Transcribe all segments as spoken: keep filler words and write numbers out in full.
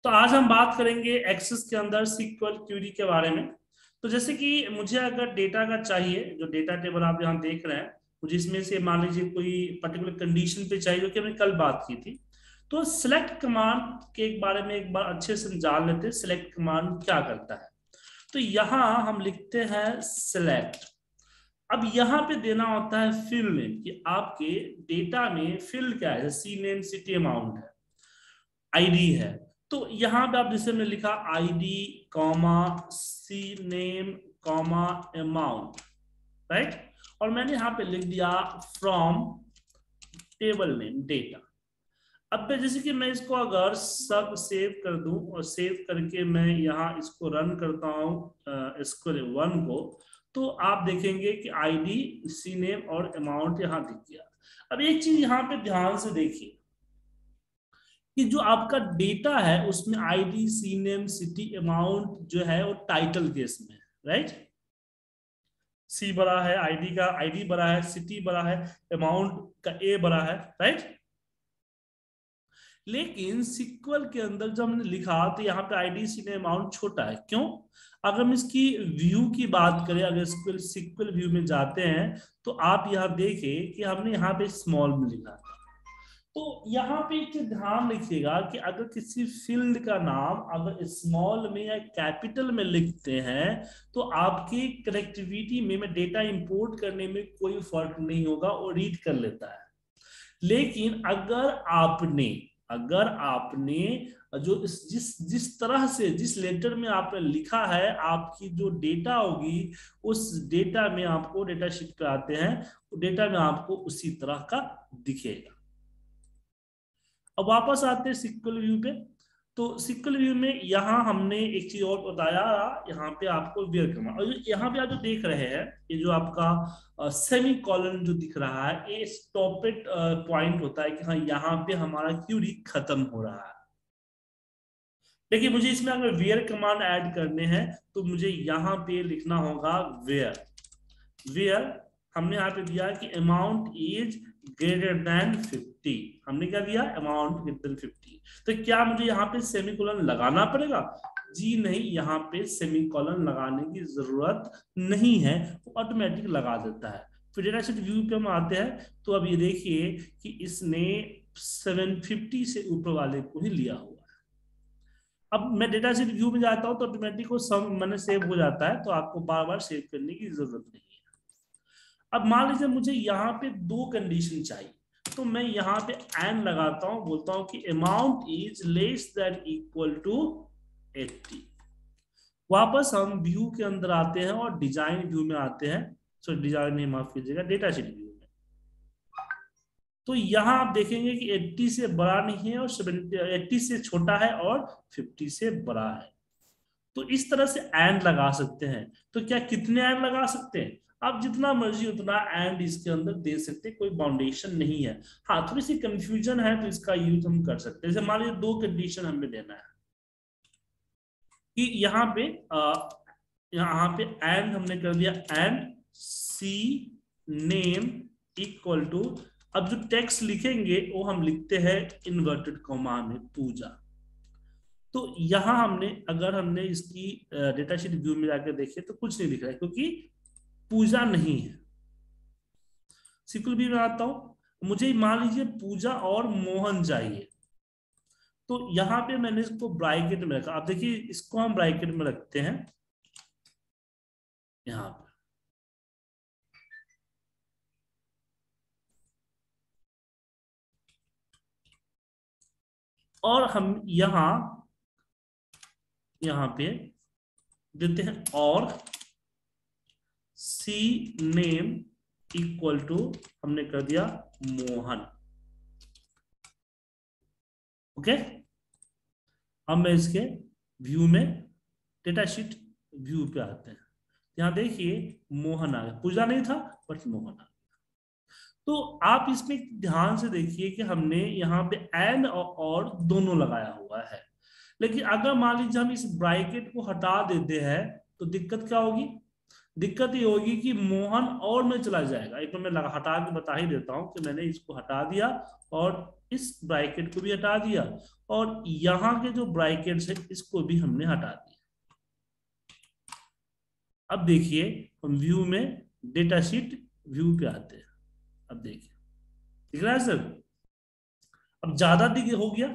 तो आज हम बात करेंगे एक्सेस के अंदर सीक्वल क्यूरी के बारे में। तो जैसे कि मुझे अगर डेटा का चाहिए, जो डेटा टेबल आप यहाँ देख रहे हैं, मुझे इसमें से मान लीजिए कोई पर्टिकुलर कंडीशन पे चाहिए, जो कि हमने कल बात की थी। तो सिलेक्ट कमांड के बारे में एक बार अच्छे से जान लेते हैं, सिलेक्ट कमांड क्या करता है। तो यहाँ हम लिखते हैं सिलेक्ट। अब यहाँ पे देना होता है फील्ड नेम, कि आपके डेटा में फील्ड क्या है, सी नेम सिटी अमाउंट है, आईडी है। तो यहाँ पे आप जैसे हमने लिखा ID comma C name comma amount, right. और मैंने यहाँ पे लिख दिया फ्रॉम टेबल नेम डेटा। अब मैं जैसे कि मैं इसको अगर सब सेव कर दूं और सेव करके मैं यहाँ इसको रन करता हूँ इसको वन को, तो आप देखेंगे कि आईडी सी नेम और अमाउंट यहाँ दिख गया। अब एक चीज यहाँ पे ध्यान से देखिए कि जो आपका डेटा है उसमें ID C name city amount जो है वो टाइटल केस में है, राइट। सी बड़ा है, आईडी का आईडी बड़ा है, सिटी बड़ा है, अमाउंट का ए बड़ा है, राइट। लेकिन सीक्वल के अंदर जब हमने लिखा तो यहाँ पे आईडी सी नेम अमाउंट छोटा है। क्यों? अगर हम इसकी व्यू की बात करें, अगर सीक्वल सीक्वल व्यू में जाते हैं तो आप यहाँ देखें कि हमने यहाँ पे स्मॉल में लिखा। तो यहाँ पे एक ध्यान रखिएगा कि अगर किसी फील्ड का नाम अगर स्मॉल में या कैपिटल में लिखते हैं तो आपकी कनेक्टिविटी में, में डेटा इंपोर्ट करने में कोई फर्क नहीं होगा और रीड कर लेता है। लेकिन अगर आपने अगर आपने जो इस जिस जिस तरह से जिस लेटर में आपने लिखा है, आपकी जो डेटा होगी उस डेटा में आपको डेटा शीट पे आते हैं, डेटा में आपको उसी तरह का दिखेगा। अब वापस आते हैं सिक्वल व्यू पे। तो सिक्वल व्यू में यहाँ हमने एक चीज और बताया, यहाँ पे आपको वेयर कमांड, और यहाँ पे आप जो देख रहे हैं ये जो आपका सेमी कॉलन जो दिख रहा है, ये स्टॉपेड पॉइंट होता है कि हाँ यहाँ पे हमारा क्यूरी खत्म हो रहा है। देखिए मुझे इसमें अगर वेयर कमांड ऐड करने हैं तो मुझे यहाँ पे लिखना होगा वेयर। वेयर हमने यहाँ पे दिया कि amount is greater than fifty. हमने क्या दिया? Amount greater than fifty. तो क्या मुझे यहाँ पे सेमीकोलन लगाना पड़ेगा? जी नहीं, यहाँ पे सेमीकोलन लगाने की जरूरत नहीं है, वो ऑटोमेटिक लगा देता है। फिर डेटा शीट व्यू पे हम आते हैं तो अब ये देखिए कि इसने सेवन फिफ्टी से ऊपर वाले को ही लिया हुआ है। अब मैं डेटा शीट व्यू में जाता हूँ तो ऑटोमेटिक वो सम मैंने सेव हो जाता है, तो आपको बार बार सेव करने की जरूरत नहीं है। अब मान लीजिए मुझे यहाँ पे दो कंडीशन चाहिए, तो मैं यहाँ पे एंड लगाता हूं, बोलता हूं कि amount is less than equal to eighty. वापस हम व्यू के अंदर आते हैं और डिजाइन व्यू में आते हैं, सो डिजाइन नहीं, माफ कीजिएगा, डेटा शीट व्यू में। तो यहाँ आप देखेंगे कि अस्सी से बड़ा नहीं है और अस्सी से छोटा है और पचास से बड़ा है। तो इस तरह से एंड लगा सकते हैं। तो क्या कितने एंड लगा सकते हैं? आप जितना मर्जी उतना एंड इसके अंदर दे सकते हैं, कोई बाउंडेशन नहीं है। हाँ, थोड़ी सी कंफ्यूजन है तो इसका यूज हम कर सकते हैं। जैसे मान लीजिए दो कंडीशन हमें देना है कि यहाँ पे आ, यहाँ पे एंड हमने कर दिया and C name equal to, अब जो टेक्स्ट लिखेंगे वो हम लिखते हैं इन्वर्टेड कॉमा में पूजा। तो यहां हमने अगर हमने इसकी डेटा शीट व्यू में जाकर देखे तो कुछ नहीं दिख रहा है क्योंकि पूजा नहीं है। सिक्वल व्यू में आता हूं, मुझे मान लीजिए पूजा और मोहन चाहिए, तो यहां पे मैंने इसको ब्रैकेट में रखा। आप देखिए इसको हम ब्रैकेट में रखते हैं यहां पर, और हम यहां यहां पे देते हैं और सी नेम इक्वल टू, हमने कर दिया मोहन। ओके, अब मैं इसके व्यू में डेटा शीट व्यू पे आते हैं। यहां देखिए मोहन आ गया, पूजा नहीं था बट मोहन आ गया। तो आप इसमें ध्यान से देखिए कि हमने यहाँ पे एंड और दोनों लगाया हुआ है। लेकिन अगर मान लीजिए हम इस ब्रैकेट को हटा देते हैं तो दिक्कत क्या होगी? दिक्कत ये होगी कि मोहन और में चला जाएगा। एक तो मैं लगा हटा के बता ही देता हूं कि मैंने इसको हटा दिया और इस ब्रैकेट को भी हटा दिया और यहां के जो ब्रैकेट्स है इसको भी हमने हटा दिया। अब देखिए हम व्यू में डेटा शीट व्यू पे आते हैं। अब देखिए दिख रहा है सर, अब ज्यादा दिख हो गया।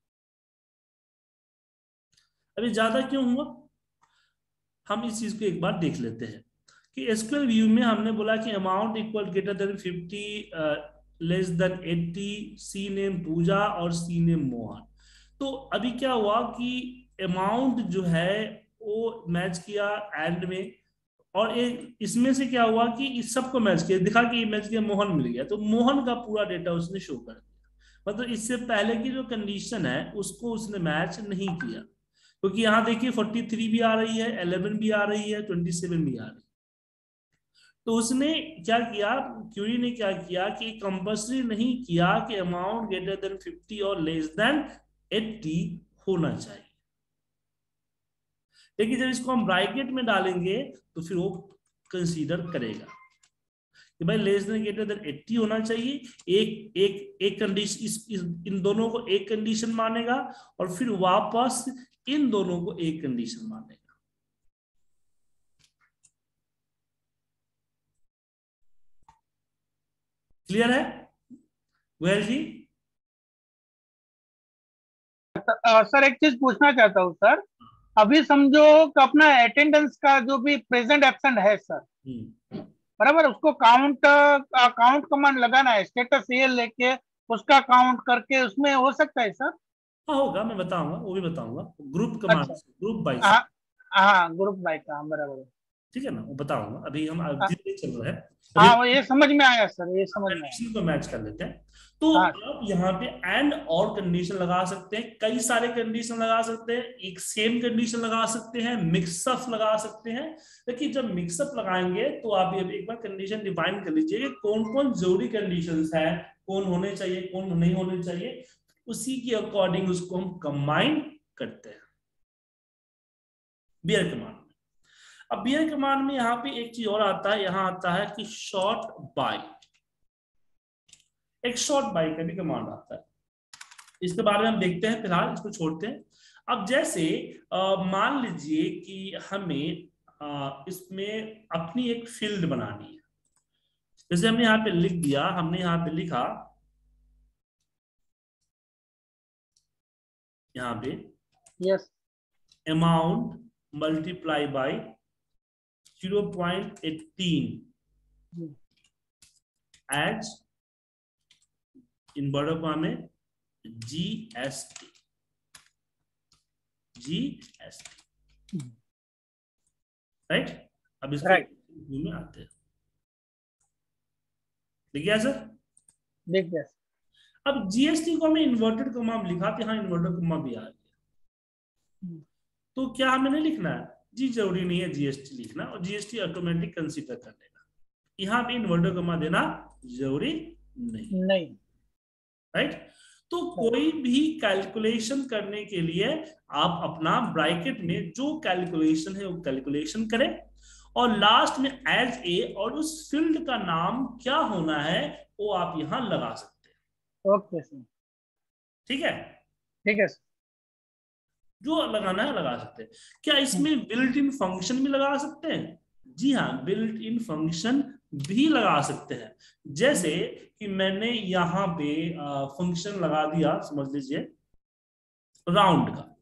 अभी ज्यादा क्यों हुआ, हम इस चीज को एक बार देख लेते हैं कि एसक्यूएल व्यू में हमने बोला कि amount equal greater than fifty, less than eighty, C name Pooja और सी नेम मोहन। तो अभी क्या हुआ कि अमाउंट जो है वो मैच किया एंड में, और एक इसमें से क्या हुआ कि इस सबको मैच किया, दिखा कि मैच किया मोहन मिल गया, तो मोहन का पूरा डेटा उसने शो कर दिया। मतलब इससे पहले की जो कंडीशन है उसको उसने मैच नहीं किया, क्योंकि यहां देखिए फोर्टी थ्री भी आ रही है, इलेवन भी आ रही है, ट्वेंटी सेवन भी आ रही है। तो उसने क्या किया, क्यूरी ने क्या किया कि कंपल्सरी नहीं किया कि अमाउंट ग्रेटर देन फिफ्टी और लेस देन एट्टी होना चाहिए। लेकिन जब इसको हम ब्रैकेट में डालेंगे तो फिर वो कंसीडर करेगा कि भाई less than greater than eighty होना चाहिए। एक एक एक कंडीशन इस, इस इन दोनों को एक कंडीशन मानेगा और फिर वापस इन दोनों को एक कंडीशन मानेगा। क्लियर है गोयल जी? सर एक चीज पूछना चाहता हूँ सर, अभी समझो कि अपना अटेंडेंस का जो भी प्रेजेंट एब्सेंट है सर, बराबर, उसको काउंट काउंट कमांड लगाना है, स्टेटस ये लेके उसका काउंट करके, उसमें हो सकता है सर? हाँ होगा, मैं बताऊंगा, वो भी बताऊंगा, ग्रुप कमांड अच्छा, से, ग्रुप बाय से। हाँ हाँ, ग्रुप बाय का, बराबर। ठीक है ना, वो बताऊंगा, अभी हम अभी नहीं चल रहा है अभी। हाँ, वो ये समझ में आया सर, ये समझ में आया। कंडीशन को मैच कर लेते हैं। तो हाँ आप यहाँ पे एंड और कंडीशन लगा सकते हैं, कई सारे कंडीशन लगा सकते हैं, एक सेम कंडीशन लगा सकते हैं, मिक्सअप लगा सकते हैं। लेकिन जब मिक्सअप लगाएंगे तो आप ये एक बार कंडीशन डिफाइन कर लीजिए कि कौन कौन जरूरी कंडीशंस है, कौन होने चाहिए, कौन नहीं होने चाहिए, उसी के अकॉर्डिंग उसको हम कंबाइन करते हैं बियर कमांड में। अब बियर कमांड में यहाँ पे एक चीज और आता है, यहाँ आता है कि शॉर्ट बाय। एक शॉर्ट बाय का भी कमांड आता है, इसके बारे में हम देखते हैं, फिलहाल इसको छोड़ते हैं। अब जैसे मान लीजिए कि हमें आ, इसमें अपनी एक फील्ड बनानी है। जैसे हमने यहाँ पे लिख दिया, हमने यहाँ पे लिखा, यहाँ पे yes, amount multiply by zero point eighteen as इन बड़ों का में जीएसटी, जीएसटी, राइट। अब इसको राइट, में आते हैं, ठीक है सर। देख गया। अब जीएसटी को हमें इन्वर्टेड कॉमा में लिखा, यहाँ इन्वर्टेड कॉमा भी आ गया। तो क्या हमें नहीं लिखना है जी, जरूरी नहीं है जीएसटी लिखना, और जीएसटी ऑटोमेटिक कंसीडर कर लेगा। यहाँ पे इन्वर्टेड कॉमा देना जरूरी नहीं, नहीं, राइट। तो कोई भी कैलकुलेशन करने के लिए आप अपना ब्रैकेट में जो कैलकुलेशन है वो कैलकुलेशन करें, और लास्ट में एज ए और उस फील्ड का नाम क्या होना है वो आप यहां लगा सकते हैं। ओके सर, ठीक है, ठीक है सर। जो लगाना है लगा सकते हैं। क्या इसमें बिल्ट इन फंक्शन भी लगा सकते हैं? जी हाँ, बिल्ट इन फंक्शन भी लगा सकते हैं। जैसे कि मैंने यहां पे फंक्शन लगा दिया, समझ लीजिए राउंड का,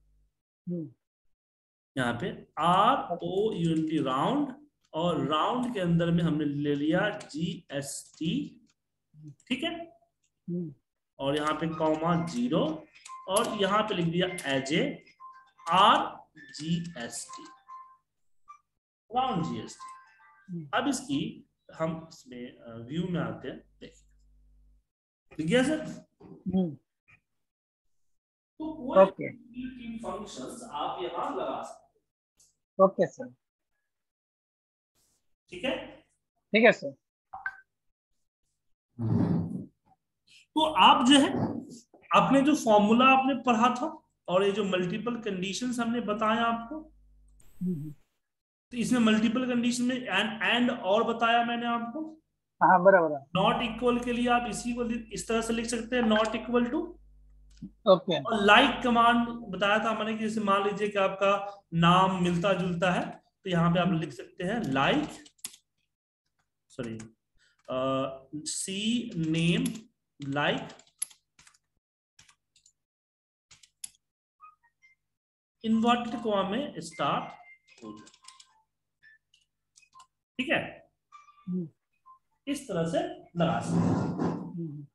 यहाँ पे R O U N T round, और राउंड के अंदर में हमने ले लिया जी एस टी, ठीक है, और यहाँ पे कॉमा जीरो, और यहाँ पे लिख दिया as A R G S T, round G S T. अब इसकी हम इसमें व्यू में आते हैं, देखिए ठीक है सर। तो कोई ओके, फंक्शंस आप यहां लगा सकते हैं। ओके सर, ठीक है। ठीक है सर। तो आप जो है आपने जो फॉर्मूला आपने पढ़ा था और ये जो मल्टीपल कंडीशंस हमने बताया आपको, तो इसमें मल्टीपल कंडीशन में एंड एंड और बताया मैंने आपको। हाँ बराबर। नॉट इक्वल के लिए आप इसी को इस तरह से लिख सकते हैं, नॉट इक्वल टू। ओके। और लाइक कमांड बताया था मैंने कि जैसे मान लीजिए कि आपका नाम मिलता जुलता है, तो यहाँ पे आप लिख सकते हैं like, sorry C name like inverted comma में स्टार्ट हो जाए। ठीक है, इस तरह से लगा सकते हैं।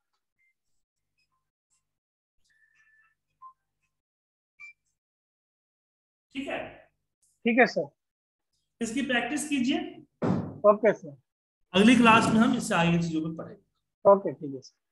ठीक है, ठीक है सर, इसकी प्रैक्टिस कीजिए। ओके सर, अगली क्लास में हम इससे आगे चीजों पर पढ़ेंगे। ओके ठीक है सर।